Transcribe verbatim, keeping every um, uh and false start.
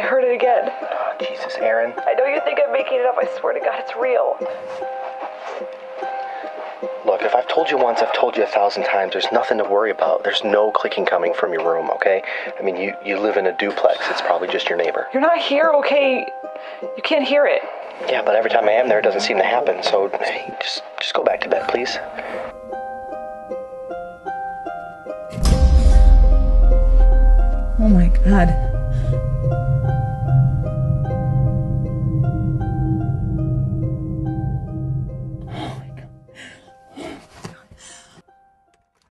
heard it again. Oh, Jesus, Aaron. I know you think I'm making it up. I swear to God, it's real. Look, if I've told you once, I've told you a thousand times. There's nothing to worry about. There's no clicking coming from your room, okay? I mean, you, you live in a duplex. It's probably just your neighbor. You're not here, okay? You can't hear it. Yeah, but every time I am there, it doesn't seem to happen. So, hey, just, just go back to bed, please. Oh my God.